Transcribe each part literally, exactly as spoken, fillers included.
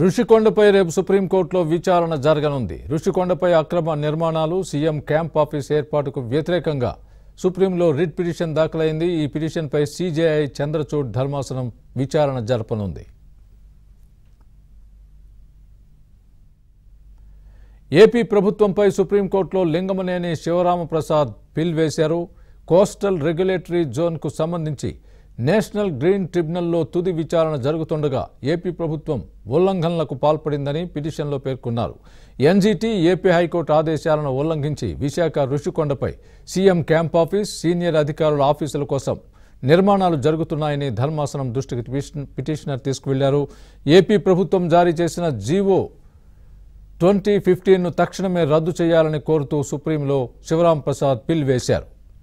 రుషికొండపై రేపు సుప్రీంకోర్టులో విచారణ జరగనుంది. రుషికొండపై అక్రమ నిర్మాణాలు, సీఎం క్యాంప్ ఆఫీస్ ఏర్పాటుకు వ్యతిరేకంగా సుప్రీంలో రిట్ పిటిషన్ దాఖలైంది. ఈ పిటిషన్పై సీజేఐ చంద్రచూడ్ ధర్మాసనం విచారణ జరపనుంది. ఏపీ ప్రభుత్వంపై సుప్రీంకోర్టులో లింగమనేని శివరామప్రసాద్ పిల్ వేశారు. కోస్టల్ రెగ్యులేటరీ జోన్కు సంబంధించి నేషనల్ గ్రీన్ ట్రిబ్యునల్లో తుది విచారణ జరుగుతుండగా ఏపీ ప్రభుత్వం ఉల్లంఘనలకు పాల్పడిందని పిటిషన్లో పేర్కొన్నారు. ఎన్జీటీ ఏపీ హైకోర్టు ఆదేశాలను ఉల్లంఘించి విశాఖ రుషికొండపై సీఎం క్యాంప్ ఆఫీస్, సీనియర్ అధికారుల ఆఫీసుల కోసం నిర్మాణాలు జరుగుతున్నాయని ధర్మాసనం దృష్టికి పిటిషనర్ తీసుకువెళ్లారు. ఏపీ ప్రభుత్వం జారీ చేసిన జీవో ట్వంటీ ఫిఫ్టీన్ను తక్షణమే రద్దు చేయాలని కోరుతూ సుప్రీంలో శివరాంప్రసాద్ పిల్ వేశారు.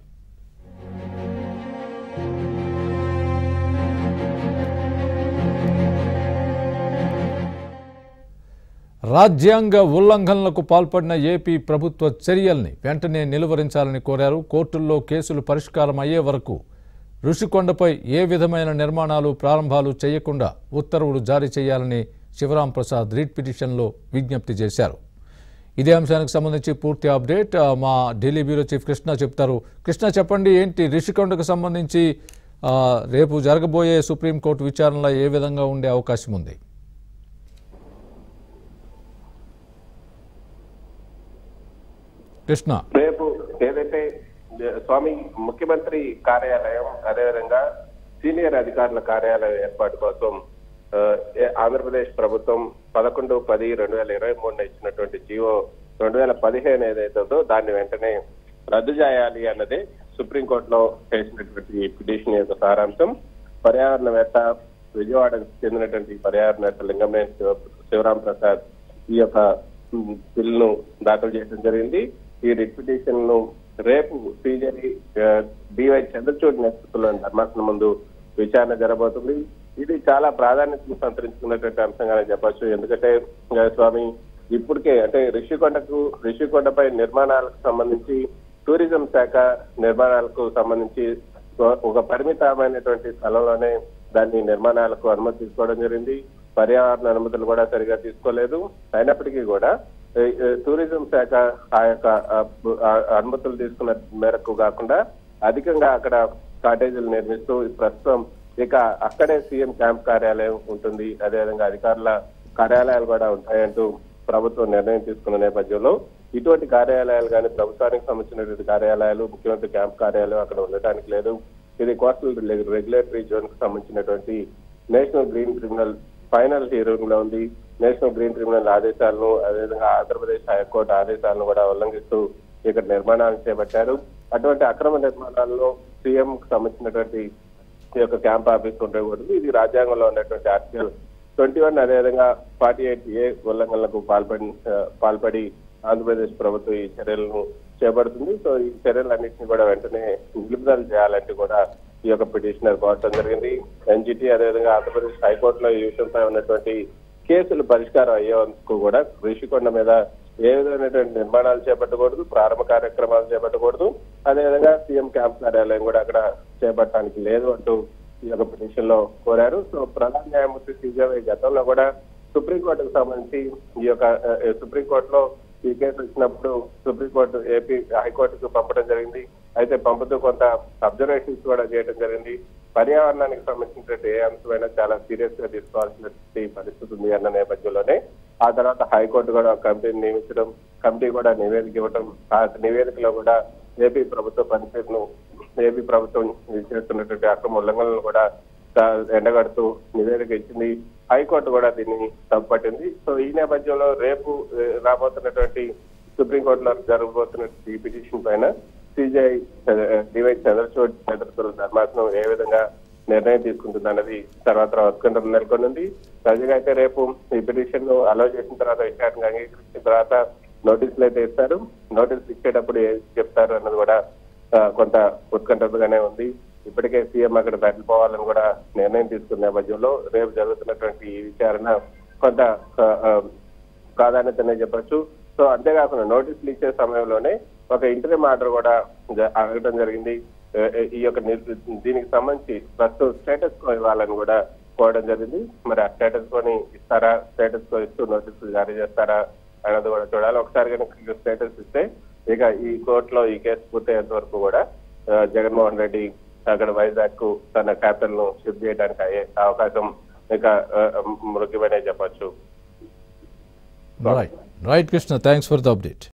రాజ్యాంగ ఉల్లంఘనలకు పాల్పడిన ఏపీ ప్రభుత్వ చర్యల్ని వెంటనే నిలువరించాలని కోరారు. కోర్టుల్లో కేసులు పరిష్కారం అయ్యే వరకు రుషికొండపై ఏ విధమైన నిర్మాణాలు ప్రారంభాలు చేయకుండా ఉత్తర్వులు జారీ చేయాలని శివరాంప్రసాద్ రిట్ పిటిషన్లో విజ్ఞప్తి చేశారు. ఇదే అంశానికి సంబంధించి పూర్తి అప్డేట్ మా ఢిల్లీ బ్యూరో చీఫ్ కృష్ణ చెప్తారు. కృష్ణ, చెప్పండి, ఏంటి రుషికొండకు సంబంధించి రేపు జరగబోయే సుప్రీంకోర్టు విచారణలో ఏ విధంగా ఉండే అవకాశం ఉంది? కృష్ణ, రేపు ఏదైతే స్వామి ముఖ్యమంత్రి కార్యాలయం, అదేవిధంగా సీనియర్ అధికారుల కార్యాలయం ఏర్పాటు కోసం ఆంధ్రప్రదేశ్ ప్రభుత్వం పదకొండు పది రెండు వేల ఇరవై మూడున ఇచ్చినటువంటి జీవో రెండు వేల పదిహేను ఏదైతుందో దాన్ని వెంటనే రద్దు చేయాలి అన్నదే సుప్రీంకోర్టులో చేసినటువంటి పిటిషన్ యొక్క సారాంశం. పర్యావరణవేత్త, విజయవాడకు చెందినటువంటి పర్యావరణవేత్త లింగమనేని శివరాంప్రసాద్ ఈ యొక్క బిల్లును దాఖలు చేయడం జరిగింది. ఈ రిట్ పిటిషన్ ను రేపు సీజరీ డివై చంద్రచూడ్ నేతృత్వంలోని ధర్మాసనం ముందు విచారణ జరగబోతుంది. ఇది చాలా ప్రాధాన్యతను సంతరించుకున్నటువంటి అంశంగానే చెప్పచ్చు. ఎందుకంటే స్వామి ఇప్పటికే అంటే రిషికొండకు రిషికొండపై నిర్మాణాలకు సంబంధించి టూరిజం శాఖ నిర్మాణాలకు సంబంధించి ఒక పరిమితమైనటువంటి స్థలంలోనే దాన్ని నిర్మాణాలకు అనుమతి తీసుకోవడం జరిగింది. పర్యావరణ అనుమతులు కూడా సరిగా తీసుకోలేదు. అయినప్పటికీ కూడా టూరిజం శాఖ ఆ యొక్క అనుమతులు తీసుకున్న మేరకు కాకుండా అధికంగా అక్కడ కాటేజీలు నిర్మిస్తూ ప్రస్తుతం ఇక అక్కడే సీఎం క్యాంప్ కార్యాలయం ఉంటుంది, అదేవిధంగా అధికారుల కార్యాలయాలు కూడా ఉంటాయంటూ ప్రభుత్వం నిర్ణయం తీసుకున్న నేపథ్యంలో ఇటువంటి కార్యాలయాలు కానీ ప్రభుత్వానికి సంబంధించినటువంటి కార్యాలయాలు, ముఖ్యమంత్రి క్యాంప్ కార్యాలయం అక్కడ ఉండటానికి లేదు. ఇది కోస్టల్ రెగ్యులేటరీ జోన్ కు సంబంధించినటువంటి National Green Tribunal final hearing లో ఉంది. నేషనల్ గ్రీన్ ట్రిబ్యునల్ ఆదేశాలను, అదేవిధంగా ఆంధ్రప్రదేశ్ హైకోర్టు ఆదేశాలను కూడా ఉల్లంఘిస్తూ ఇక్కడ నిర్మాణాలు చేపట్టారు. అటువంటి అక్రమ నిర్మాణాల్లో సీఎం కు సంబంధించినటువంటి ఈ యొక్క క్యాంప్ ఆఫీస్ ఉండకూడదు. ఇది రాజ్యాంగంలో ఉన్నటువంటి ఆర్టికల్ ట్వంటీ వన్ అదేవిధంగా ఫార్టీ ఎయిట్ ఏ ఉల్లంఘనలకు పాల్పడి పాల్పడి ఆంధ్రప్రదేశ్ ప్రభుత్వం ఈ చర్యలను చేపడుతుంది. సో ఈ చర్యలన్నింటినీ కూడా వెంటనే నిలుపుదల చేయాలంటే కూడా ఈ యొక్క పిటిషనర్ కోరటం జరిగింది. ఎన్జీటీ అదేవిధంగా ఆంధ్రప్రదేశ్ హైకోర్టులో ఈ విషయంపై ఉన్నటువంటి కేసులు పరిష్కారం అయ్యేందుకు కూడా రుషికొండ మీద ఏ విధమైనటువంటి నిర్మాణాలు చేపట్టకూడదు, ప్రారంభ కార్యక్రమాలు చేపట్టకూడదు, అదేవిధంగా సీఎం క్యాంప్ కార్యాలయం కూడా అక్కడ చేపట్టడానికి లేదు అంటూ ఈ యొక్క పిటిషన్ లో కోరారు. సో ప్రధాన న్యాయమూర్తి సీజేఐ గతంలో కూడా సుప్రీంకోర్టుకు సంబంధించి ఈ యొక్క సుప్రీంకోర్టులో ఈ కేసు వచ్చినప్పుడు సుప్రీంకోర్టు ఏపీ హైకోర్టుకు పంపడం జరిగింది. అయితే పంపుతూ కొంత అబ్జర్వేషన్స్ కూడా చేయడం జరిగింది. పర్యావరణానికి సంబంధించినటువంటి ఏ అంశమైనా చాలా సీరియస్ గా తీసుకోవాల్సినటువంటి పరిస్థితి ఉంది అన్న నేపథ్యంలోనే ఆ తర్వాత హైకోర్టు కూడా కమిటీని నియమించడం, కమిటీ కూడా నివేదిక ఇవ్వడం, ఆ నివేదికలో కూడా ఏపీ ప్రభుత్వ పనితీరును, ఏపీ ప్రభుత్వం చేస్తున్నటువంటి అక్రమ ఉల్లంఘనలను కూడా ఎండగడుతూ నివేదిక ఇచ్చింది. హైకోర్టు కూడా దీన్ని తప్పుపట్టింది. సో ఈ నేపథ్యంలో రేపు రాబోతున్నటువంటి సుప్రీంకోర్టులో జరగబోతున్నటువంటి ఈ పిటిషన్ పైన సీజీఐ డివై చంద్రచూడ్ నేతృత్వ ధర్మాసనం ఏ విధంగా నిర్ణయం తీసుకుంటుంది అన్నది తర్వాత ఉత్కంఠ నెలకొంది. తాజాగా అయితే రేపు ఈ పిటిషన్ ను అలౌ చేసిన తర్వాత విచారణకు అంగీకరించిన తర్వాత నోటీసులు అయితే ఇస్తారు. నోటీసులు ఇచ్చేటప్పుడు ఏం చెప్తారు అన్నది కూడా కొంత ఉత్కంఠగానే ఉంది. ఇప్పటికే సీఎం అక్కడ తగ్గిపోవాలని కూడా నిర్ణయం తీసుకున్న నేపథ్యంలో రేపు జరుగుతున్నటువంటి ఈ విచారణ కొంత ప్రాధాన్యతనే చెప్పచ్చు. సో అంతేకాకుండా నోటీసులు ఇచ్చే సమయంలోనే ఒక ఇంటర్వ్యూ ఆర్డర్ కూడా అడగడం జరిగింది. ఈ యొక్క దీనికి సంబంధించి ప్రస్తుతం స్టేటస్ కో ఇవ్వాలని కూడా కోవడం జరిగింది. మరి ఆ స్టేటస్ కోని ఇస్తారా, స్టేటస్ కో ఇస్తూ నోటీసులు జారీ చేస్తారా అన్నది కూడా చూడాలి. ఒకసారి కనుక స్టేటస్ ఇస్తే ఇక ఈ కోర్టులో ఈ కేసు పూర్తయ్యేంత వరకు కూడా జగన్మోహన్ రెడ్డి అక్కడ వైజాగ్ కు తన క్యాపిటల్ ను షిఫ్ట్ చేయడానికి అయ్యే అవకాశం ఇక మృగ్యమనే చెప్పొచ్చు. Right right Krishna, thanks for the update.